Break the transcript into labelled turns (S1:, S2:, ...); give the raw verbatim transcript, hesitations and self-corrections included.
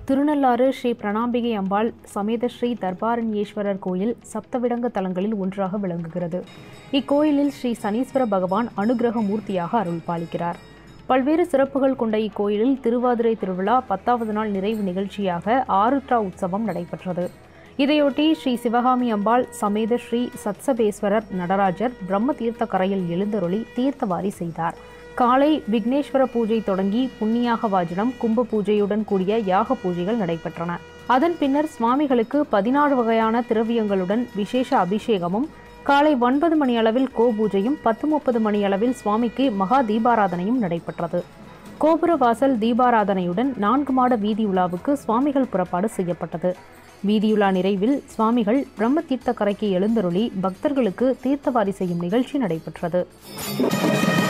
S1: திருநள்ளாறு ஸ்ரீ பிரணாம்பிகை அம்பாள் சமேத ஸ்ரீ தர்பாரண்யேஸ்வரர் கோயில் சப்தவிடங்க தலங்களில் ஒன்றாக விளங்குகிறது. இக்கோயிலில் ஸ்ரீ சனீஸ்வர பகவான் அனுகிரக மூர்த்தியாக அருள் பாலிக்கிறார். பல்வேறு சிறப்புகள் கொண்ட இக்கோயிலில் திருவாதிரை திருவிழா பத்தாவது நாள் நிறைவு நிகழ்ச்சியாக ஆருத்ரா உற்சவம் நடைபெற்றது. இதையொட்டி ஸ்ரீ சிவகாமி அம்பாள் சமேத ஸ்ரீ சத்சபேஸ்வரர் நடராஜர் பிரம்ம தீர்த்த கரையில் எழுந்தருளி தீர்த்தவாரி செய்தார். காலை விக்னேஸ்வர பூஜை தொடங்கி புண்ணியாக வாஜனம், கும்ப பூஜையுடன் கூடிய யாக பூஜைகள் நடைபெற்றன. அதன் பின்னர் சுவாமிகளுக்கு பதினாறு வகையான திரவியங்களுடன் விசேஷ அபிஷேகமும், காலை ஒன்பது மணி அளவில் கோ பூஜையும், பத்து முப்பது மணி அளவில் சுவாமிக்கு மகா தீபாராதனையும் நடைபெற்றது. கோபுர வாசல் தீபாராதனையுடன் நான்கு மாட வீதி உலாவுக்கு சுவாமிகள் புறப்பாடு செய்யப்பட்டது. வீதியுலா நிறைவில் சுவாமிகள் பிரம்ம தீர்த்த கரைக்கு எழுந்தருளி பக்தர்களுக்கு தீர்த்தவாரி செய்யும் நிகழ்ச்சி நடைபெற்றது.